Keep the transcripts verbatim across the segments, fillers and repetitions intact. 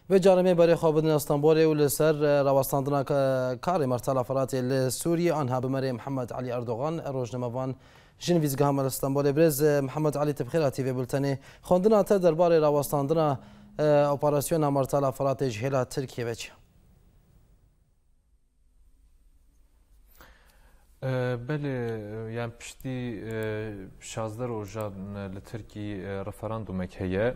و جانبه برای خوابدن استانبول و لسر راوستاندنا کار مرتلا فراتی لسوریه آنها بمری محمد علی اردوغان روزنامه‌وان جنویزگاه مال استانبول برز محمد علی تبخیراتی و بولتنی خوندنا تا درباره راوستاندنا اپراسیون مرتلا فراتی جهلا ترکیه بچه. بله یعنی پشتی شازده روزا لترکی رفراندوم که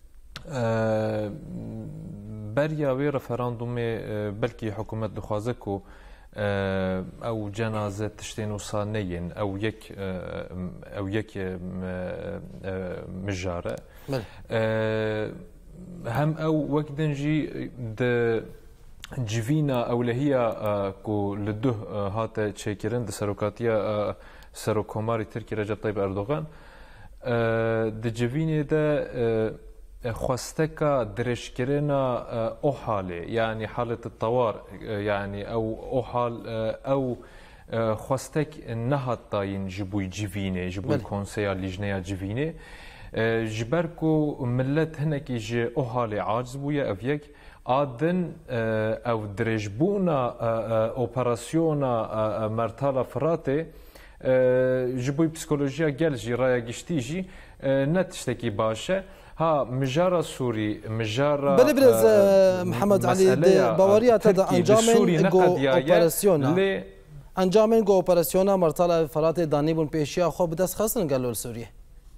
بریاوی رفراندوم بلکی حکومت دخوازه کو او جنازه تشتین وصانین او یک او یک مجاره هم او وقت دنجی د جوینا اولهیه کو لده هات چیکرن د سروکاتیا سروکوماری ترکی رجب طیب اردوغان د جوینه ده خواستكا درشكرنا او حاله يعني حالة الطوارئ يعني او او حال او خواستك نهضاين جبوي جيفيني جبوي كونسيا لجنيا جيفيني جبركو ملت هناك يجي او حاله عاجز بويا افيك آدن او درجبونا اوبراسيونا مرتالا فراتي جبوي بسيكولوجيا جل جي رايا جشتيجي نتشتكي باشا ها مجارة سوري مجارة بله برز محمد علي باوريا تدا انجامن جو اوبراسيونا انجامن جو اوبراسيونا مرتلا فرات دانيبون بيشيا خو بدس خاصن قالوا لسوريا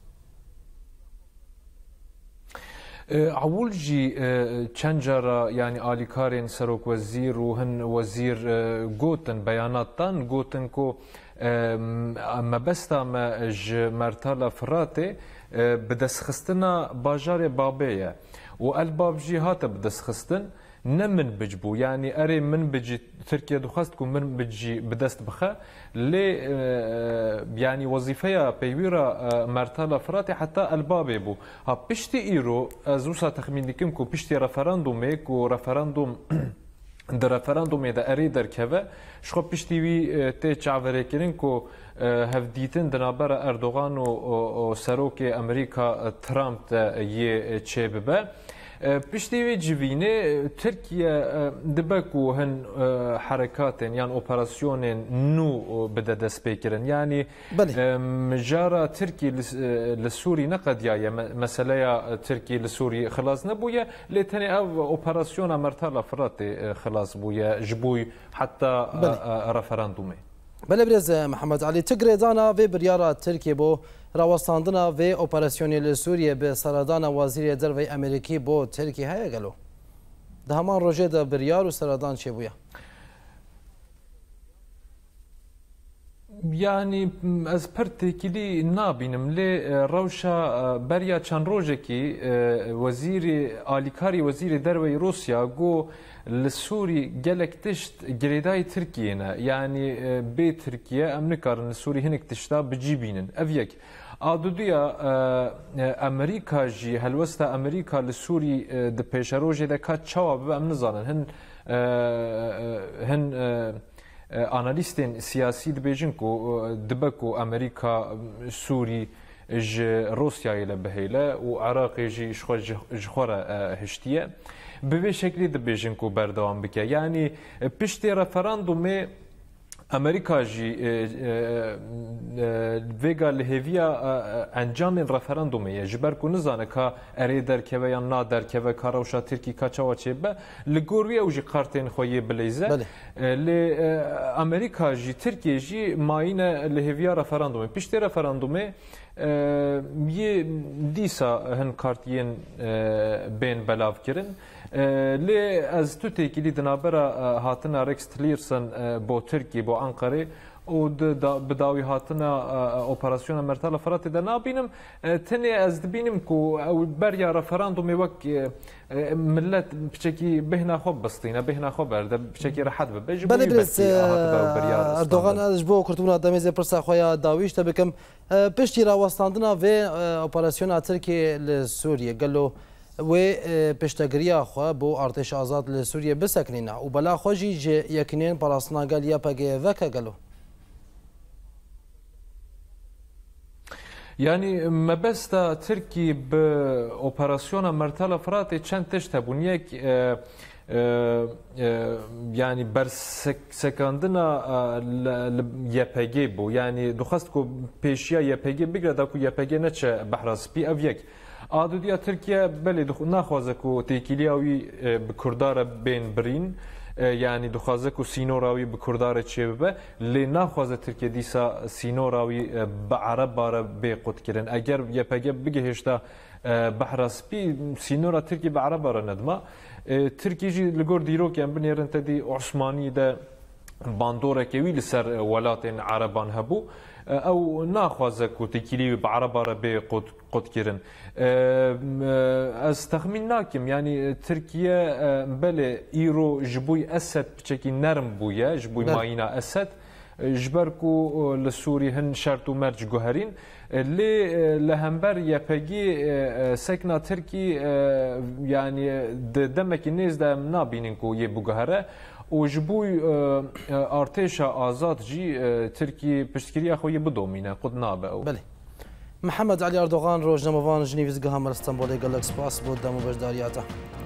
عول جي تشنجرا يعني آلي كارين سروك وزير وهن وزير جوتن بياناتان جوتن كو ما بستا ما ج مرتلا فراتي بدسخستنا باجار بابيه والباب جي هات بدسخستن نمن بجبو يعني اري من بجي تركيا دخستكم من بجي بدست بخا لي يعني وظيفه بيويرا مرتلا فراتي حتى الباب بو ها بشتي ايرو زوسا تخمينكم كو بشتي رفراندوم كو رفراندوم در رفراندوم دا اري دركبه شخو بشتي وي تي چاوريكرين كو هفديتن دنابر اردوغان و سروك امريكا ترامب يه چيبه بشتي جوينه تركيا دبكو هن حركات يعني اوبراسيون نو بدا دسبيكرن يعني مجارة تركي للسوري نقد يا مسألة تركي للسوري خلاص نبويا لتاني او اوبراسيون مرتلا فراتي خلاص بويا جبوي حتى رفراندومي بله برز محمد علي تقري دانا في بريارة تركيا بو راوستاندنا في اوبراسيوني لسوريا بسردان وزير دروي امريكي بو تركيا هيا قالوا ده همان روجه ده بريار وسردان شي بويا يعني از پرتكلي نابينم لي روشا بريا چند روجكي وزير آليكاري وزير دروي روسيا جو للسوري جلك تشت جريداي تركينا يعني بي تركيا امريكا السوري هنك تشتا بجيبينن افيك آدوديا امريكا جي هلوستا امريكا للسوري د بيشاروجي دا كات چاوا بام نزانن هن هن آنالیستین سیاسی دبیجن کو دبکو امریکا سوری ج روسیای لبهیله و عراقی جی جخوره هشتیه به شکلی دبیجن کو بردوام بکه یعنی پشت رفراندوم امریکا جی ویگا لهویا انجام رفراندومه جبر کو نزانه کا اری درکوه یا نا درکوه کاروشا ترکی کاچاوا چبه لگوروی او جی قارتین خویه بلیزه ل امریکا جی ترکی جی ماین لهویا رفراندومه پشت رفراندومه یه دیسا هن کارتین بین بلاو کرن لی از تو تکیلی دنابرا هاتنا رکس تلیرسن بو ترکی بو انقره و بداوی هاتنا اپراسیون مرتلا فرات ده نابینم تنی از دبینم کو او بریا رفراندومی وک ملت بشكي بهنا خوب بسطينا بهنا خوب برده بشكي راحت ببج بله برس اردوغان اجبو كرتونا دميز برسا خويا داويش تبكم بشتي راوستاندنا في اوبراسيون تركي لسوريا قال له و پشتگریا خو بو ارتش آزاد لسوريا بسكنينا وبلا خوجي يكنين براسنا قال يا باغي وكا قالوا يعني مبستا تركي بأوبراسيون مرتلا فراتي چند تشت هبون يك يعني برسك سكاندنا يبهجي بو يعني دخست كو بيشيا يبهجي بقرا داكو يبهجي نتش بحراس بي أفيك آدوديا تركيا بلي دخ ناخوازكو تيكيلياوي بكردار بين برين يعني دخوازكو سينوراوي بكردار تشيبه لي ناخوازه تركيا ديسا سينوراوي بعرب بار بيقود كرن اگر يبهجي بگهشتا بحراس بي سينورا تركي بعرب بار ندما تركي جي لگور ديروك ام بنيرن تدي عثماني ده باندورا كوي لسر ولاتين عربان هبو او ناخوازك وتكيلي بعرب عربي قد قد كيرن از تخمين ناكم يعني تركيا بله ايرو جبوي اسد بشكل نرم بويا جبوي ماينا اسد جبركو لسوري هن شرطو مرج جوهرين اللي لهمبر يبهجي سكنا تركي يعني دمك الناس ده منابينكو يبو جوهره وجبوي ارتشا آزاد جي تركي بشتكريا خوي بدومينه قد نابه بله محمد علي اردوغان روزنامه‌وان ژنیویز گهامر استانبول گالکس پاس بود دمو بجداریاته